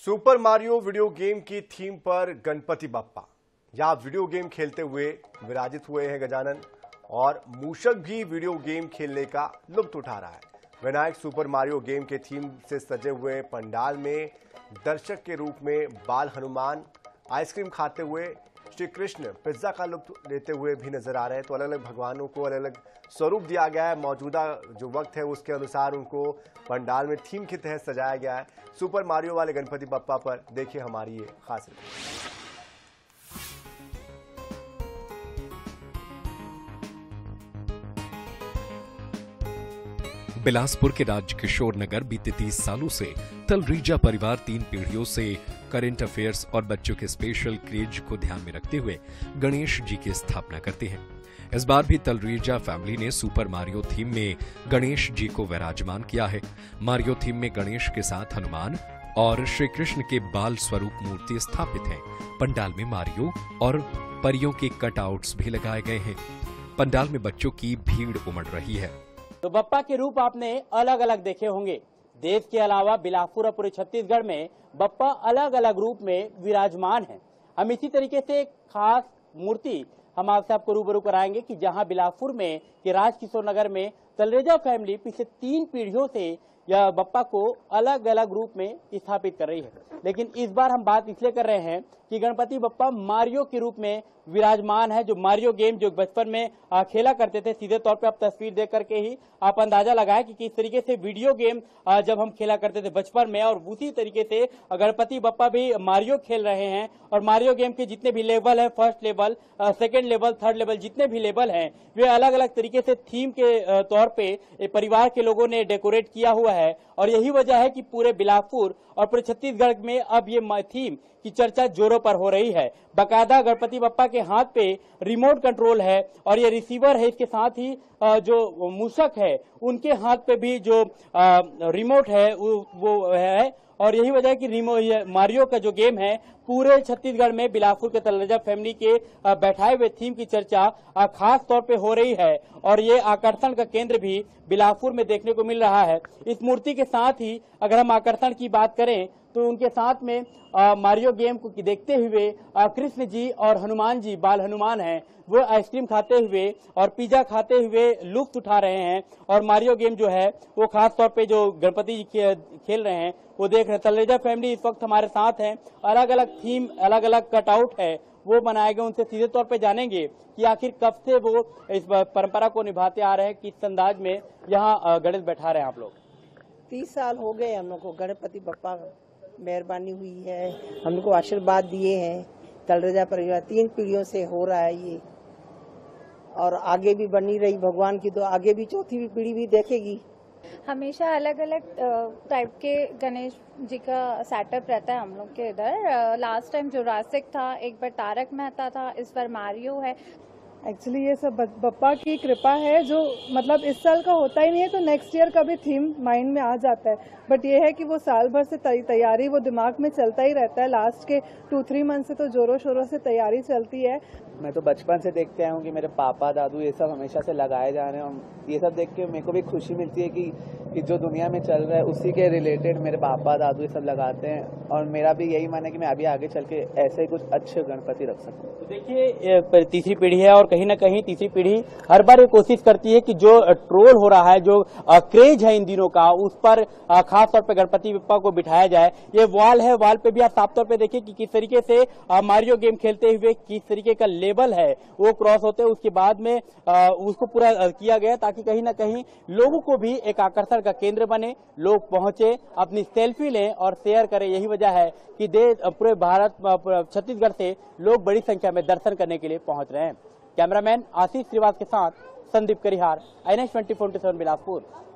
Super Mario video game की theme पर गणपति बप्पा यहाँ वीडियो गेम खेलते हुए विराजित हुए हैं गजानन और मूषक भी वीडियो गेम खेलने का लुत्फ उठा रहा है। विनायक सुपर मारियो गेम के थीम से सजे हुए पंडाल में दर्शक के रूप में बाल हनुमान आइसक्रीम खाते हुए श्री कृष्ण पिज्जा का लुत्फ लेते हुए भी नजर आ रहे हैं। तो अलग अलग भगवानों को अलग अलग स्वरूप दिया गया है। मौजूदा जो वक्त है उसके अनुसार उनको पंडाल में थीम के तहत सजाया गया है। सुपर मारियो वाले गणपति बप्पा पर देखिए हमारी ये खास रिपोर्ट। बिलासपुर के राजकिशोर नगर बीते 30 सालों से तलरेजा परिवार 3 पीढ़ियों से करंट अफेयर्स और बच्चों के स्पेशल क्रेज को ध्यान में रखते हुए गणेश जी की स्थापना करते हैं। इस बार भी तलरेजा फैमिली ने सुपर मारियो थीम में गणेश जी को विराजमान किया है। मारियो थीम में गणेश के साथ हनुमान और श्री कृष्ण के बाल स्वरूप मूर्ति स्थापित है। पंडाल में मारियो और परियों के कटआउट्स भी लगाए गए हैं। पंडाल में बच्चों की भीड़ उमड़ रही है। तो बप्पा के रूप आपने अलग अलग देखे होंगे। देश के अलावा बिलासपुर और पूरे छत्तीसगढ़ में बप्पा अलग अलग रूप में विराजमान है। हम इसी तरीके से एक खास मूर्ति हम आपको रूबरू कराएंगे कि जहां बिलासपुर में कि राजकिशोर नगर में तलरेजा फैमिली पिछले 3 पीढ़ियों से यह बप्पा को अलग अलग रूप में स्थापित कर रही है। लेकिन इस बार हम बात इसलिए कर रहे हैं कि गणपति बप्पा मारियो के रूप में विराजमान है। जो मारियो गेम जो बचपन में खेला करते थे, सीधे तौर पे आप तस्वीर देख करके ही आप अंदाजा लगाएं कि किस तरीके से वीडियो गेम जब हम खेला करते थे बचपन में, और उसी तरीके से गणपति बप्पा भी मारियो खेल रहे हैं। और मारियो गेम के जितने भी लेवल है, first level, second level, third level, जितने भी लेवल हैं वे अलग अलग तरीके से थीम के तौर पे परिवार के लोगों ने डेकोरेट किया हुआ है। और यही वजह है कि पूरे बिलासपुर और पूरे छत्तीसगढ़ में अब ये थीम की चर्चा जोरों पर हो रही है। बाकायदा गणपति बप्पा के हाथ पे रिमोट कंट्रोल है और ये रिसीवर है। इसके साथ ही जो मूषक है उनके हाथ पे भी जो रिमोट है वो है। और यही वजह है कि मारियो का जो गेम है पूरे छत्तीसगढ़ में बिलासपुर के तलरेजा फैमिली के बैठाए हुए थीम की चर्चा खास तौर पे हो रही है। और ये आकर्षण का केंद्र भी बिलासपुर में देखने को मिल रहा है। इस मूर्ति के साथ ही अगर हम आकर्षण की बात करें तो उनके साथ में मारियो गेम को देखते हुए कृष्ण जी और हनुमान जी, बाल हनुमान हैं, वो आइसक्रीम खाते हुए और पिज्जा खाते हुए लुत्फ उठा रहे हैं। और मारियो गेम जो है वो खास तौर पे जो गणपति जी खेल रहे हैं वो देख रहे हैं। तलरेजा फैमिली इस वक्त हमारे साथ हैं। अलग अलग थीम, अलग अलग कटआउट है वो बनाए गए। उनसे सीधे तौर पे जानेंगे कि आखिर कब से वो इस परंपरा को निभाते आ रहे हैं, किस अंदाज में यहाँ गणेश बैठा रहे हैं आप लोग। 30 साल हो गए हम लोग को। गणपति बप्पा मेहरबानी हुई है, हम लोग को आशीर्वाद दिए हैं। तलरेजा परिवार 3 पीढ़ियों से हो रहा है ये, और आगे भी बनी रही भगवान की तो आगे भी 4थी पीढ़ी भी देखेगी। हमेशा अलग अलग टाइप के गणेश जी का सेटअप रहता है हम लोग के इधर। लास्ट टाइम जुरासिक था, एक बार तारक मेहता था, इस बार मारियो है। एक्चुअली ये सब बप्पा की कृपा है, जो मतलब इस साल का होता ही नहीं है तो नेक्स्ट ईयर का भी थीम माइंड में आ जाता है। बट ये है कि वो साल भर से तैयारी वो दिमाग में चलता ही रहता है। लास्ट के 2-3 मंथ से तो जोरों शोरों से तैयारी चलती है। मैं तो बचपन से देखते आया हूँ कि मेरे पापा दादू ये सब हमेशा से लगाए जा रहे हैं। ये सब देख के मेरे को भी खुशी मिलती है कि जो दुनिया में चल रहा है उसी के रिलेटेड मेरे पापा दादू ये सब लगाते हैं। और मेरा भी यही मन है कि मैं अभी आगे चल के ऐसे ही कुछ अच्छे गणपति रख सकूं। तो देखिए, तीसरी पीढ़ी है और कहीं ना कहीं तीसरी पीढ़ी हर बार ये कोशिश करती है कि जो ट्रोल हो रहा है, जो क्रेज है इन दिनों का, उस पर खास तौर पे गणपति बप्पा को बिठाया जाए। ये वॉल है, वॉल पे भी आप साफ तौर पे देखिए कि किस तरीके से मारियो गेम खेलते हुए किस तरीके का लेवल है वो क्रॉस होते हैं। उसके बाद में उसको पूरा किया गया ताकि कहीं ना कहीं लोगों को भी एक आकर्षण का केंद्र बने, लोग पहुंचे, अपनी सेल्फी लें और शेयर करें। यही वजह है कि पूरे भारत, छत्तीसगढ़ से लोग बड़ी संख्या में दर्शन करने के लिए पहुंच रहे हैं। कैमरामैन आशीष श्रीवास के साथ संदीप करिहार, INX 24/7 बिलासपुर।